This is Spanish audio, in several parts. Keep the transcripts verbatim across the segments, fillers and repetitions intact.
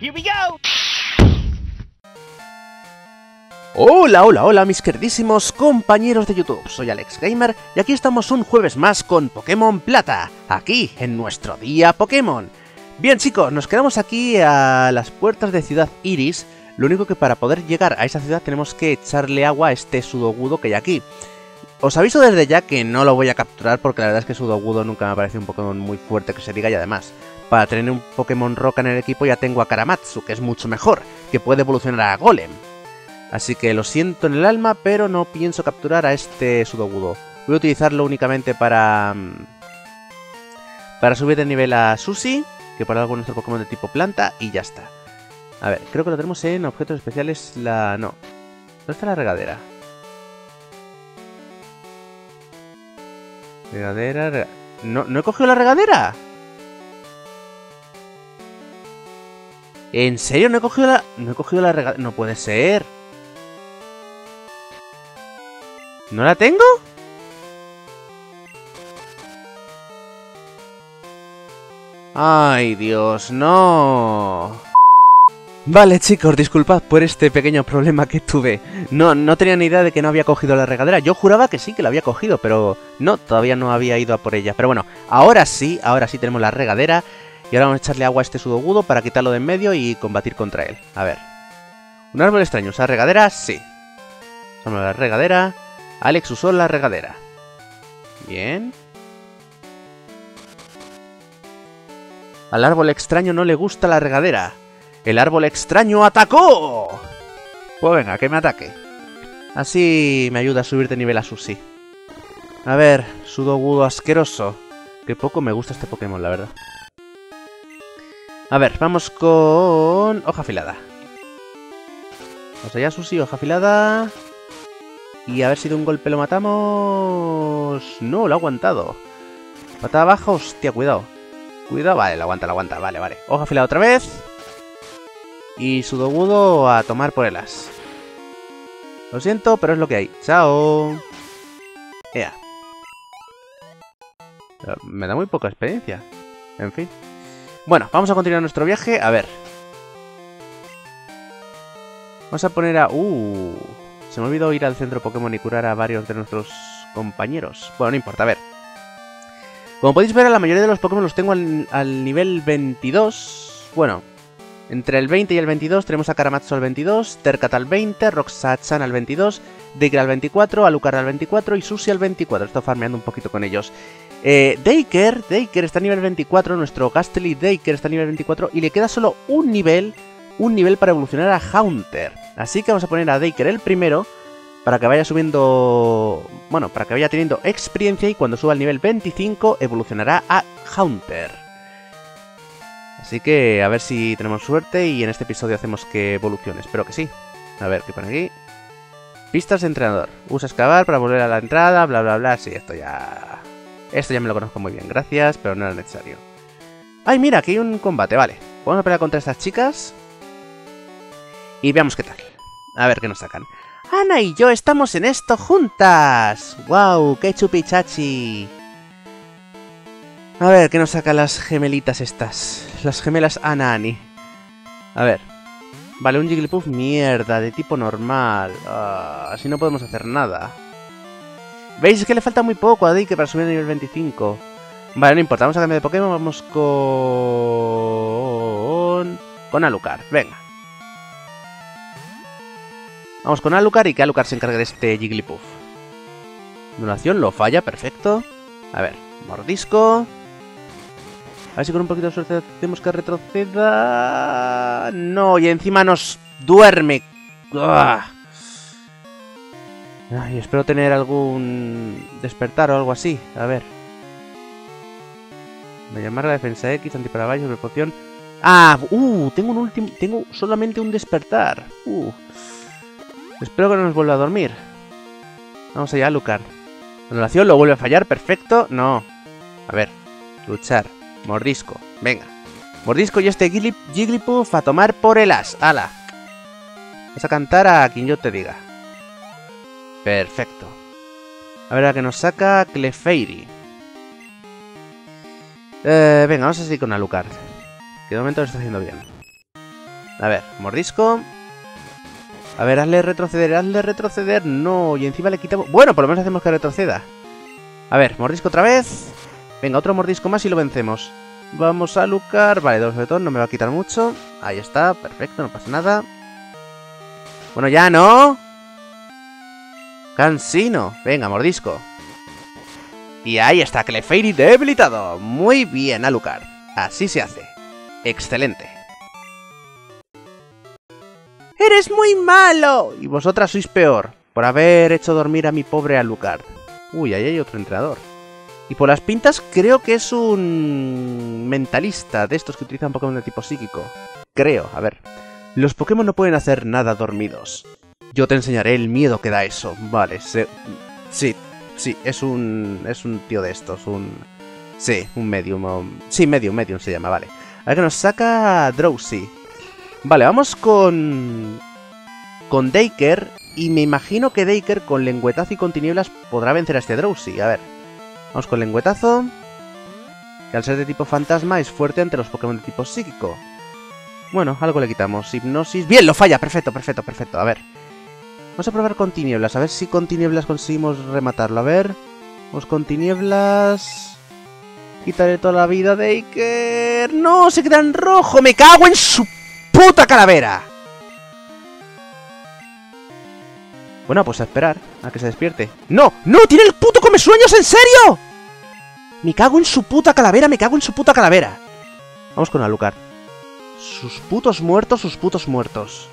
Here we go. Hola, hola, hola mis queridísimos compañeros de YouTube, soy Alex Gamer y aquí estamos un jueves más con Pokémon Plata, aquí en nuestro día Pokémon. Bien chicos, nos quedamos aquí a las puertas de Ciudad Iris, lo único que para poder llegar a esa ciudad tenemos que echarle agua a este Sudowoodo que hay aquí. Os aviso desde ya que no lo voy a capturar porque la verdad es que Sudowoodo nunca me ha parecido un Pokémon muy fuerte que se diga y además, para tener un Pokémon Roca en el equipo ya tengo a Karamatsu, que es mucho mejor, que puede evolucionar a Golem. Así que lo siento en el alma, pero no pienso capturar a este Sudowoodo. Voy a utilizarlo únicamente para... Para subir de nivel a Sushi, que por algo es nuestro Pokémon de tipo planta, y ya está. A ver, creo que lo tenemos en objetos especiales la... No. ¿Dónde está la regadera? Regadera... Rega... No, ¿no he cogido la regadera? ¿En serio no he cogido la... No he cogido la regadera? No puede ser. ¿No la tengo? ¡Ay, Dios, no! Vale, chicos, disculpad por este pequeño problema que tuve. No, no tenía ni idea de que no había cogido la regadera. Yo juraba que sí, que la había cogido, pero no, todavía no había ido a por ella. Pero bueno, ahora sí, ahora sí tenemos la regadera. Y ahora vamos a echarle agua a este Sudowoodo para quitarlo de en medio y combatir contra él. A ver. Un árbol extraño, ¿usa regadera? Sí. Usamos la regadera. Alex usó la regadera. Bien. Al árbol extraño no le gusta la regadera. ¡El árbol extraño atacó! Pues venga, que me ataque. Así me ayuda a subir de nivel a Sushi. A ver, Sudowoodo asqueroso. Qué poco me gusta este Pokémon, la verdad. A ver, vamos con... hoja afilada. Vamos allá, Sushi, hoja afilada... Y a ver si de un golpe lo matamos... No, lo ha aguantado. Patada baja, hostia, cuidado. Cuidado, vale, lo aguanta, lo aguanta, vale, vale. Hoja afilada otra vez. Y Sudowoodo a tomar por el as. Lo siento, pero es lo que hay. Chao. Ea. Pero me da muy poca experiencia. En fin. Bueno, vamos a continuar nuestro viaje. A ver. Vamos a poner a... Uh... Se me olvidó ir al centro Pokémon y curar a varios de nuestros compañeros. Bueno, no importa, a ver. Como podéis ver, a la mayoría de los Pokémon los tengo al, al nivel veintidós. Bueno, entre el veinte y el veintidós tenemos a Karamatsu al veintidós, Tercat al veinte, Roxachan al veintidós, Dacre al veinticuatro, Alucard al veinticuatro y Sushi al veinticuatro. Estoy farmeando un poquito con ellos. Eh, Dacre, Dacre está a nivel veinticuatro, nuestro Gastly Dacre está a nivel veinticuatro y le queda solo un nivel... Un nivel para evolucionar a Haunter. Así que vamos a poner a Dacre el primero. Para que vaya subiendo... Bueno, para que vaya teniendo experiencia. Y cuando suba al nivel veinticinco evolucionará a Haunter. Así que a ver si tenemos suerte. Y en este episodio hacemos que evolucione. Espero que sí. A ver, ¿qué pone aquí? Pistas de entrenador. Usa excavar para volver a la entrada. Bla, bla, bla. Sí, esto ya... Esto ya me lo conozco muy bien. Gracias, pero no era necesario. ¡Ay, mira! Aquí hay un combate. Vale. Vamos a pelear contra estas chicas. Y veamos qué tal. A ver qué nos sacan. Ana y yo estamos en esto juntas. ¡Wow! ¡Qué chupichachi! A ver qué nos sacan las gemelitas estas. Las gemelas Ana Ani. A ver. Vale, un Jigglypuff mierda, de tipo normal. Uh, así no podemos hacer nada. ¿Veis? Es que le falta muy poco a Dacre para subir a nivel veinticinco. Vale, no importa. Vamos a cambiar de Pokémon. Vamos con... Con Alucard. Venga. Vamos con Alucard y que Alucard se encargue de este Jigglypuff. Anulación, lo falla, perfecto. A ver, mordisco. A ver si con un poquito de suerte hacemos que retroceda. No, y encima nos duerme. ¡Uah! Ay, espero tener algún despertar o algo así. A ver. Me llamar la defensa X, antiparabaios, repoción. Ah, uh, tengo un último. Tengo solamente un despertar. Uh. Espero que no nos vuelva a dormir. Vamos allá, Alucard. Anulación, lo vuelve a fallar, perfecto. No. A ver, luchar. Mordisco, venga. Mordisco y este Jigglypuff a tomar por el as. ¡Hala! Vas a cantar a quien yo te diga. Perfecto. A ver a qué nos saca Clefairy. Eh, venga, vamos a seguir con Alucard. Que de momento lo está haciendo bien. A ver, mordisco. A ver, hazle retroceder, hazle retroceder. No, y encima le quitamos... Bueno, por lo menos hacemos que retroceda. A ver, mordisco otra vez. Venga, otro mordisco más y lo vencemos. Vamos a Lucar. Vale, dos de todo, no me va a quitar mucho. Ahí está, perfecto, no pasa nada. Bueno, ya, ¿no? Cansino. Venga, mordisco. Y ahí está, Clefairy debilitado. Muy bien, Alucard. Así se hace. Excelente. ¡Eres muy malo! Y vosotras sois peor, por haber hecho dormir a mi pobre Alucard. Uy, ahí hay otro entrenador. Y por las pintas creo que es un mentalista de estos que utilizan Pokémon de tipo psíquico. Creo, a ver. Los Pokémon no pueden hacer nada dormidos. Yo te enseñaré el miedo que da eso. Vale, se... sí, sí, es un... es un tío de estos, un... sí, un medium. Um... sí, medium, medium se llama, vale. A ver que nos saca Drowsy. Vale, vamos con... con Daker. Y me imagino que Daker con lengüetazo y con tinieblas podrá vencer a este Drowsy. A ver, vamos con lengüetazo. Que al ser de tipo fantasma es fuerte ante los Pokémon de tipo psíquico. Bueno, algo le quitamos. Hipnosis... ¡Bien! Lo falla. Perfecto, perfecto, perfecto. A ver. Vamos a probar con tinieblas. A ver si con tinieblas conseguimos rematarlo. A ver. Vamos con tinieblas. Quitaré toda la vida de Daker. ¡No! ¡Se queda en rojo! ¡Me cago en su puta calavera! Bueno, pues a esperar a que se despierte. ¡No! ¡No! ¡Tiene el puto come sueños! ¿En serio? Me cago en su puta calavera. Me cago en su puta calavera. Vamos con Alucard. Sus putos muertos, sus putos muertos.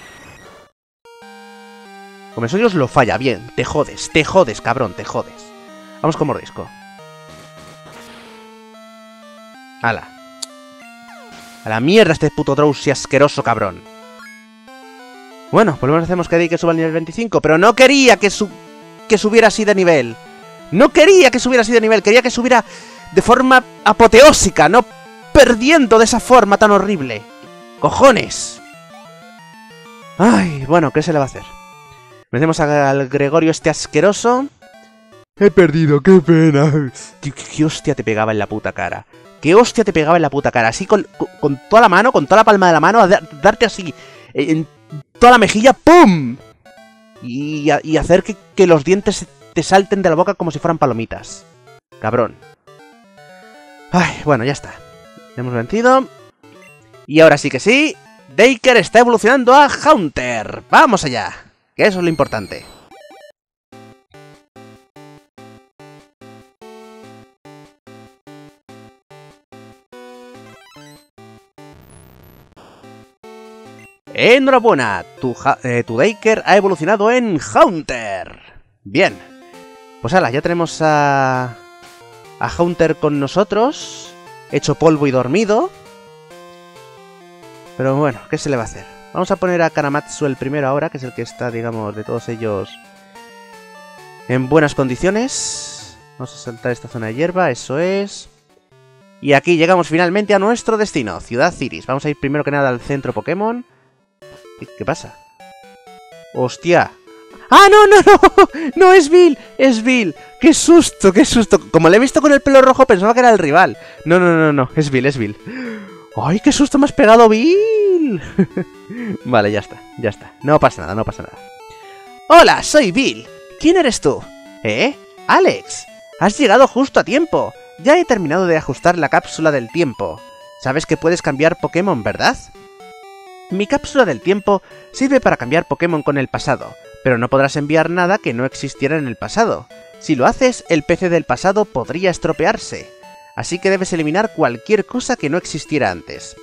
Comesueños lo falla, bien. Te jodes, te jodes, cabrón, te jodes. Vamos con mordisco. Ala. A la mierda este puto Drowsy asqueroso, cabrón. Bueno, por lo menos hacemos que Daker suba al nivel veinticinco, pero no quería que, su que subiera así de nivel. No quería que subiera así de nivel, quería que subiera de forma apoteósica, no perdiendo de esa forma tan horrible. ¡Cojones! Ay, bueno, ¿qué se le va a hacer? Metemos al Gregorio este asqueroso. He perdido, qué pena. ¿Qué, qué, qué hostia te pegaba en la puta cara? ¿Qué hostia te pegaba en la puta cara? Así con, con, con toda la mano, con toda la palma de la mano, a dar, darte así en toda la mejilla, ¡pum! Y, a, y hacer que, que los dientes te salten de la boca como si fueran palomitas. Cabrón. Ay, bueno, ya está. Hemos vencido. Y ahora sí que sí, Daker está evolucionando a Haunter. ¡Vamos allá! Que eso es lo importante. ¡Enhorabuena! Tu, eh, tu Daker ha evolucionado en Haunter. Bien. Pues ala, ya tenemos a... a Haunter con nosotros. Hecho polvo y dormido. Pero bueno, ¿qué se le va a hacer? Vamos a poner a Kanamatsu el primero ahora, que es el que está, digamos, de todos ellos en buenas condiciones. Vamos a saltar esta zona de hierba, eso es. Y aquí llegamos finalmente a nuestro destino, Ciudad Ciris. Vamos a ir primero que nada al centro Pokémon. ¿Qué, qué pasa? ¡Hostia! ¡Ah, no, no, no! ¡No, es Bill! ¡Es Bill! ¡Qué susto, qué susto! Como le he visto con el pelo rojo pensaba que era el rival. No, no, no, no, es Bill, es Bill. ¡Ay, qué susto me has pegado, Bill! Vale, ya está, ya está. No pasa nada, no pasa nada. ¡Hola, soy Bill! ¿Quién eres tú? ¿Eh? ¡Alex! Has llegado justo a tiempo. Ya he terminado de ajustar la cápsula del tiempo. Sabes que puedes cambiar Pokémon, ¿verdad? Mi cápsula del tiempo sirve para cambiar Pokémon con el pasado, pero no podrás enviar nada que no existiera en el pasado. Si lo haces, el P C del pasado podría estropearse. Así que debes eliminar cualquier cosa que no existiera antes.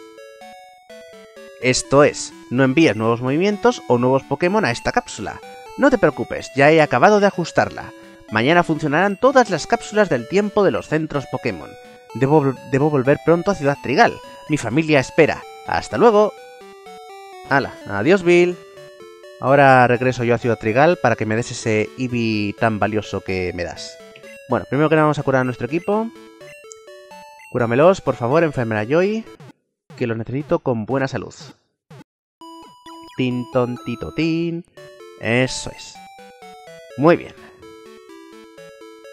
Esto es, no envíes nuevos movimientos o nuevos Pokémon a esta cápsula. No te preocupes, ya he acabado de ajustarla. Mañana funcionarán todas las cápsulas del tiempo de los centros Pokémon. Debo, debo volver pronto a Ciudad Trigal. Mi familia espera. ¡Hasta luego! ¡Hala! ¡Adiós, Bill! Ahora regreso yo a Ciudad Trigal para que me des ese Eevee tan valioso que me das. Bueno, primero que nada vamos a curar a nuestro equipo. Cúramelos, por favor, enfermera Joy, que los necesito con buena salud. Tin, ton, tito, tin. Eso es. Muy bien.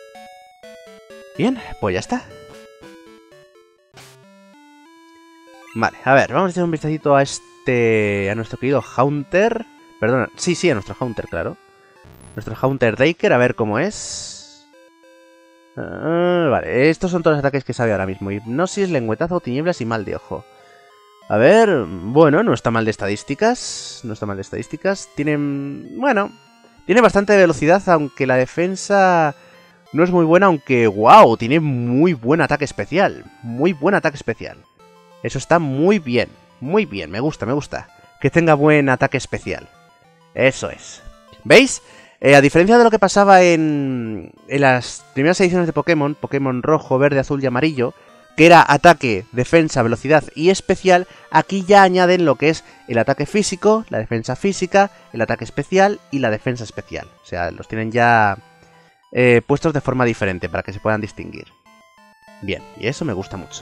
Bien, pues ya está. Vale, a ver, vamos a echar un vistacito a este... a nuestro querido Haunter. Perdona, sí, sí, a nuestro Haunter, claro. Nuestro Haunter Daker, a ver cómo es. Uh, vale, estos son todos los ataques que sabe ahora mismo. Hipnosis, lengüetazo, tinieblas y mal de ojo. A ver, bueno, no está mal de estadísticas. No está mal de estadísticas. Tiene... bueno, tiene bastante velocidad, aunque la defensa... no es muy buena, aunque... ¡wow! Tiene muy buen ataque especial. Muy buen ataque especial. Eso está muy bien. Muy bien, me gusta, me gusta. Que tenga buen ataque especial. Eso es. ¿Veis? Eh, a diferencia de lo que pasaba en, en las primeras ediciones de Pokémon, Pokémon rojo, verde, azul y amarillo, que era ataque, defensa, velocidad y especial, aquí ya añaden lo que es el ataque físico, la defensa física, el ataque especial y la defensa especial. O sea, los tienen ya eh, puestos de forma diferente para que se puedan distinguir. Bien, y eso me gusta mucho.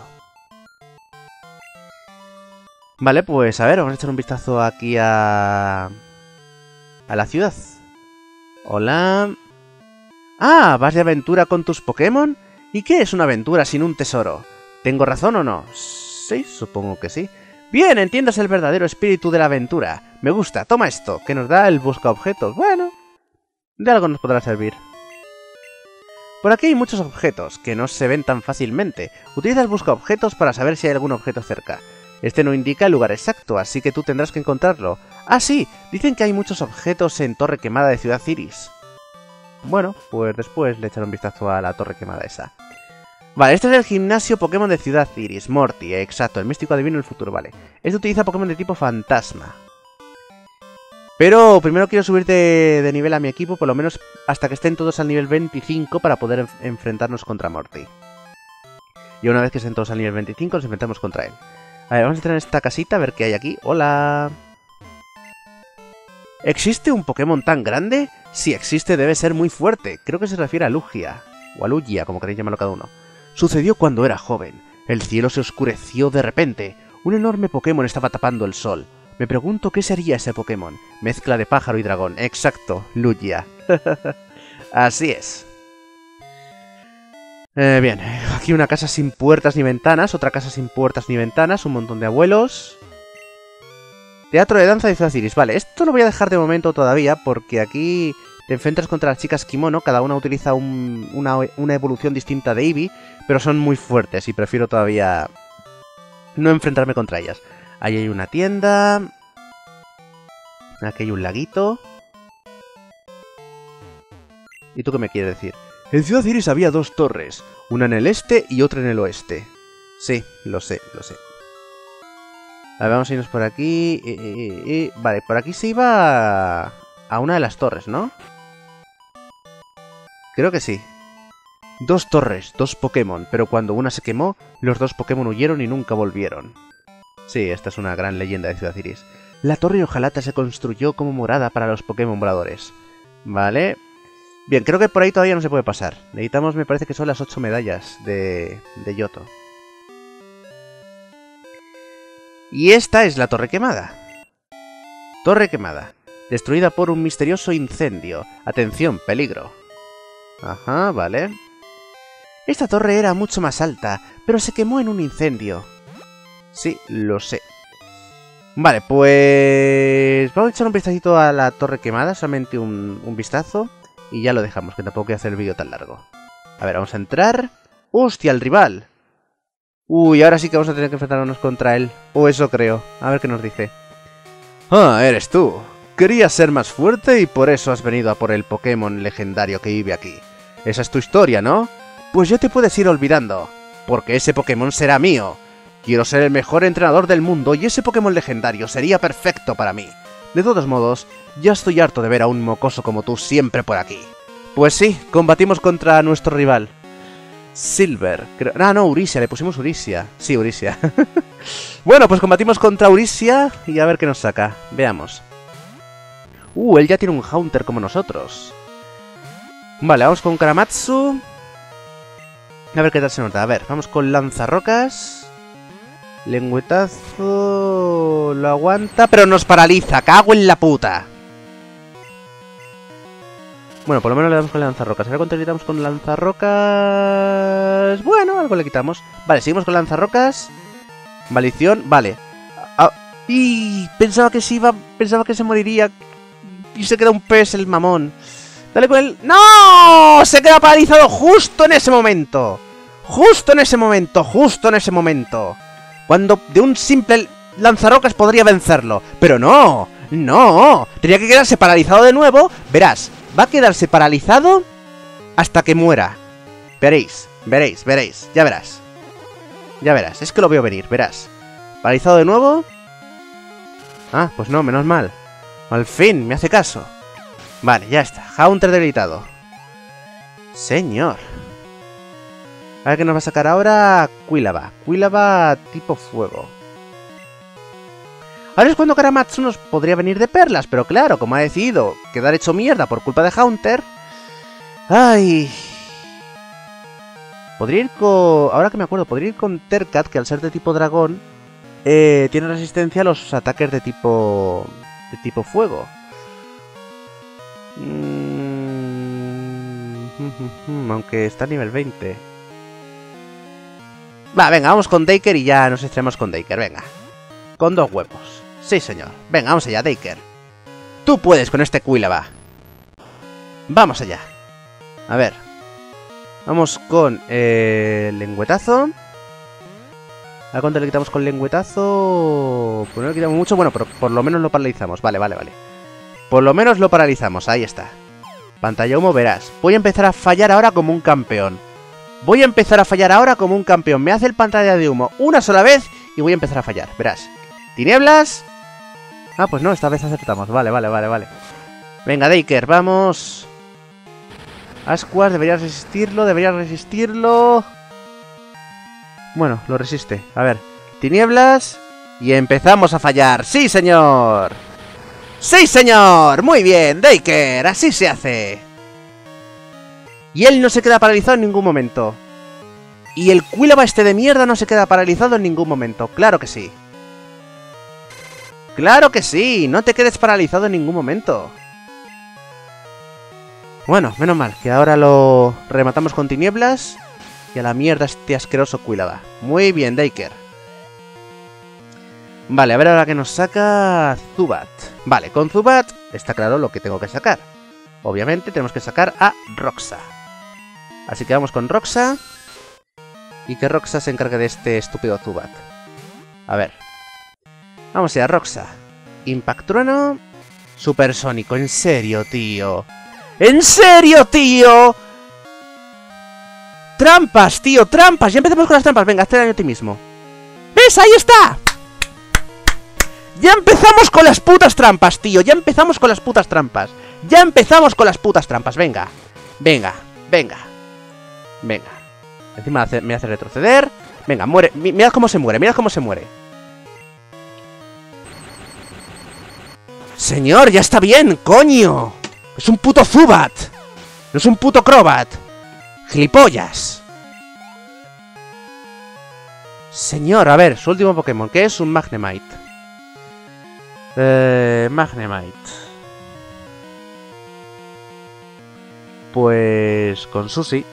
Vale, pues a ver, vamos a echar un vistazo aquí a... a la ciudad. Hola... Ah, ¿vas de aventura con tus Pokémon? ¿Y qué es una aventura sin un tesoro? ¿Tengo razón o no? Sí, supongo que sí. Bien, entiendas el verdadero espíritu de la aventura. Me gusta, toma esto, que nos da el busca objetos. Bueno, de algo nos podrá servir. Por aquí hay muchos objetos, que no se ven tan fácilmente. Utiliza el busca objetos para saber si hay algún objeto cerca. Este no indica el lugar exacto, así que tú tendrás que encontrarlo. Ah, sí, dicen que hay muchos objetos en Torre Quemada de Ciudad Iris. Bueno, pues después le echaré un vistazo a la Torre Quemada esa. Vale, este es el gimnasio Pokémon de Ciudad Iris, Morty, eh, exacto, el místico adivino del futuro, vale. Este utiliza Pokémon de tipo fantasma. Pero primero quiero subir de, de nivel a mi equipo, por lo menos hasta que estén todos al nivel veinticinco para poder enf enfrentarnos contra Morty. Y una vez que estén todos al nivel veinticinco nos enfrentamos contra él. A ver, vamos a entrar en esta casita a ver qué hay aquí. ¡Hola! ¿Existe un Pokémon tan grande? Si existe debe ser muy fuerte. Creo que se refiere a Lugia. O a Lugia, como queréis llamarlo cada uno. Sucedió cuando era joven. El cielo se oscureció de repente. Un enorme Pokémon estaba tapando el sol. Me pregunto qué sería ese Pokémon. Mezcla de pájaro y dragón. Exacto, Lugia. Así es. Eh, bien, aquí una casa sin puertas ni ventanas, otra casa sin puertas ni ventanas, un montón de abuelos. Teatro de danza de Ciudad Iris. Vale, esto lo voy a dejar de momento todavía porque aquí te enfrentas contra las chicas kimono, cada una utiliza un, una, una evolución distinta de Eevee, pero son muy fuertes y prefiero todavía no enfrentarme contra ellas. Ahí hay una tienda. Aquí hay un laguito. ¿Y tú qué me quieres decir? En Ciudad Iris había dos torres, una en el este y otra en el oeste. Sí, lo sé, lo sé. A ver, vamos a irnos por aquí. Eh, eh, eh. Vale, por aquí se iba a una de las torres, ¿no? Creo que sí. Dos torres, dos Pokémon, pero cuando una se quemó, los dos Pokémon huyeron y nunca volvieron. Sí, esta es una gran leyenda de Ciudad Iris. La torre Ojalata se construyó como morada para los Pokémon voladores. Vale. Bien, creo que por ahí todavía no se puede pasar. Necesitamos, me parece que son las ocho medallas de, de Yoto. Y esta es la Torre Quemada. Torre Quemada. Destruida por un misterioso incendio. Atención, peligro. Ajá, vale. Esta torre era mucho más alta, pero se quemó en un incendio. Sí, lo sé. Vale, pues... vamos a echar un vistacito a la Torre Quemada, solamente un, un vistazo. Y ya lo dejamos, que tampoco quiero hacer el vídeo tan largo. A ver, vamos a entrar. ¡Hostia, el rival! Uy, ahora sí que vamos a tener que enfrentarnos contra él. O eso creo. A ver qué nos dice. Ah, eres tú. Querías ser más fuerte y por eso has venido a por el Pokémon legendario que vive aquí. Esa es tu historia, ¿no? Pues ya te puedes ir olvidando, porque ese Pokémon será mío. Quiero ser el mejor entrenador del mundo y ese Pokémon legendario sería perfecto para mí. De todos modos, ya estoy harto de ver a un mocoso como tú siempre por aquí. Pues sí, combatimos contra nuestro rival. Silver. Creo... Ah, no, Urisia, le pusimos Urisia. Sí, Urisia. Bueno, pues combatimos contra Urisia y a ver qué nos saca. Veamos. Uh, él ya tiene un Haunter como nosotros. Vale, vamos con Karamatsu. A ver qué tal se nota. A ver, vamos con Lanzarrocas. Lengüetazo... Lo aguanta, pero nos paraliza. ¡Cago en la puta! Bueno, por lo menos le damos con Lanzarrocas. A ver cuánto le quitamos con Lanzarrocas... Bueno, algo le quitamos. Vale, seguimos con Lanzarrocas. Maldición, vale. Ah, y pensaba que se iba, pensaba que se moriría. Y se queda un pez el mamón. Dale con él. ¡No! Se queda paralizado justo en ese momento. Justo en ese momento, justo en ese momento. Cuando de un simple lanzarrocas podría vencerlo. Pero no, no. Tenía que quedarse paralizado de nuevo. Verás, va a quedarse paralizado hasta que muera. Veréis, veréis, veréis. Ya verás. Ya verás, es que lo veo venir, verás. Paralizado de nuevo. Ah, pues no, menos mal. Al fin, me hace caso. Vale, ya está. Haunter debilitado. Señor. A ver qué nos va a sacar ahora. Quilava. Quilava tipo fuego. Ahora es cuando Karamatsu nos podría venir de perlas, pero claro, como ha decidido quedar hecho mierda por culpa de Haunter. Ay. Podría ir con... Ahora que me acuerdo, podría ir con Tercat, que al ser de tipo dragón, eh, tiene resistencia a los ataques de tipo... de tipo fuego. Mm... Aunque está a nivel veinte. Va, venga, vamos con Daker y ya nos estrenamos con Daker, venga. Con dos huevos. Sí, señor. Venga, vamos allá, Daker. Tú puedes con este Quilava. Vamos allá. A ver. Vamos con eh, lengüetazo. ¿A cuánto le quitamos con lengüetazo? Pues no le quitamos mucho, bueno, pero por lo menos lo paralizamos. Vale, vale, vale. Por lo menos lo paralizamos, ahí está. Pantalla humo, verás. Voy a empezar a fallar ahora como un campeón. Voy a empezar a fallar ahora como un campeón. Me hace el pantalla de humo una sola vez y voy a empezar a fallar, verás. Tinieblas. Ah, pues no, esta vez acertamos. Vale, vale, vale, vale. Venga, Daker, vamos. Ascuas, deberías resistirlo, deberías resistirlo. Bueno, lo resiste. A ver, tinieblas. Y empezamos a fallar. ¡Sí, señor! ¡Sí, señor! Muy bien, Daker, así se hace. Y él no se queda paralizado en ningún momento. Y el Quilava este de mierda no se queda paralizado en ningún momento. Claro que sí. ¡Claro que sí! No te quedes paralizado en ningún momento. Bueno, menos mal, que ahora lo rematamos con tinieblas. Y a la mierda este asqueroso Quilava. Muy bien, Daker. Vale, a ver ahora que nos saca Zubat. Vale, con Zubat está claro lo que tengo que sacar. Obviamente tenemos que sacar a Roxa. Así que vamos con Roxa. Y que Roxa se encargue de este estúpido Zubat. A ver. Vamos allá, Roxa. Impact Trueno. Supersónico, en serio, tío. ¡En serio, tío! ¡Trampas, tío! ¡Trampas! Ya empezamos con las trampas. Venga, hazte daño a ti mismo. ¿Ves? ¡Ahí está! ¡Ya empezamos con las putas trampas, tío! ¡Ya empezamos con las putas trampas! ¡Ya empezamos con las putas trampas! Venga. Venga, venga. Venga. Encima me hace, me hace retroceder. Venga, muere. Mirad cómo se muere, mirad cómo se muere. Señor, ya está bien, coño. Es un puto Zubat. No es un puto Crobat. Gilipollas. Señor, a ver, su último Pokémon, que es un Magnemite. Eh, Magnemite. Pues con Susi.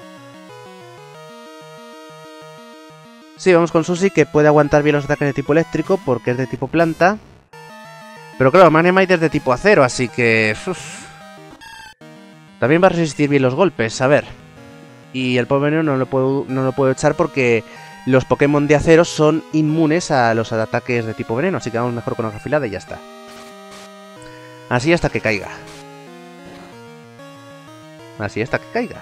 Sí, vamos con Susi, que puede aguantar bien los ataques de tipo eléctrico porque es de tipo planta. Pero claro, Magnemite es de tipo acero, así que... Uf. También va a resistir bien los golpes, a ver. Y el Pokémon no lo puedo, no lo puedo echar porque los Pokémon de acero son inmunes a los ataques de tipo veneno, así que vamos mejor con hoja afilada y ya está. Así hasta que caiga. Así hasta que caiga.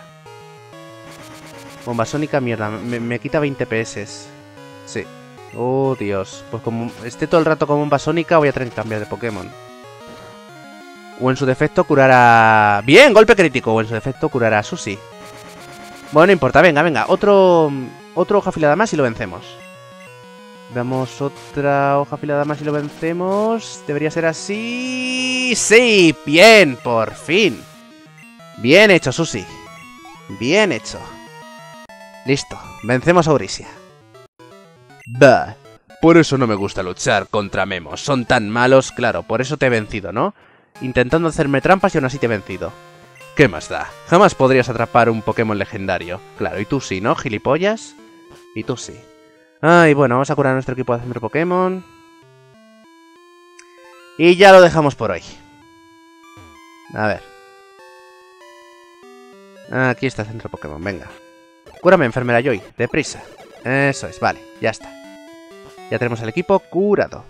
Bomba sónica, mierda, me, me quita veinte P S. Sí. Oh, Dios. Pues como esté todo el rato con bomba sónica, voy a tener que cambiar de Pokémon. O en su defecto curará... ¡Bien! Golpe crítico. O en su defecto curará a Susi. Bueno, no importa. Venga, venga. Otro... Otra hoja afilada más y lo vencemos. Damos otra hoja afilada más y lo vencemos. Debería ser así... ¡Sí! ¡Bien! ¡Por fin! Bien hecho, Susi. Bien hecho. Listo. Vencemos a Aurisia. Bah. Por eso no me gusta luchar contra Memos. Son tan malos. Claro, por eso te he vencido, ¿no? Intentando hacerme trampas y aún así te he vencido. ¿Qué más da? Jamás podrías atrapar un Pokémon legendario. Claro, y tú sí, ¿no, gilipollas? Y tú sí. Ay, bueno, vamos a curar a nuestro equipo de centro Pokémon. Y ya lo dejamos por hoy. A ver. Aquí está el centro Pokémon, venga. Cúrame, enfermera Joy, deprisa. Eso es, vale, ya está. Ya tenemos el equipo curado.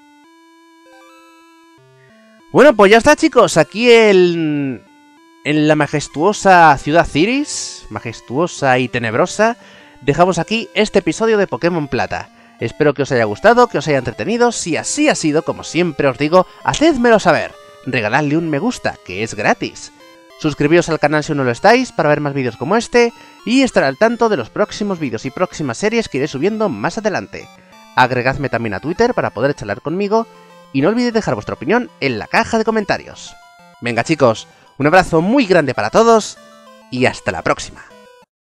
Bueno, pues ya está, chicos. Aquí el... en la majestuosa ciudad Ciris, majestuosa y tenebrosa, dejamos aquí este episodio de Pokémon Plata. Espero que os haya gustado, que os haya entretenido. Si así ha sido, como siempre os digo, hacedmelo saber. Regaladle un me gusta, que es gratis. Suscribíos al canal si aún no lo estáis, para ver más vídeos como este, y estar al tanto de los próximos vídeos y próximas series que iré subiendo más adelante. Agregadme también a Twitter para poder charlar conmigo, y no olvidéis dejar vuestra opinión en la caja de comentarios. Venga chicos, un abrazo muy grande para todos, y hasta la próxima.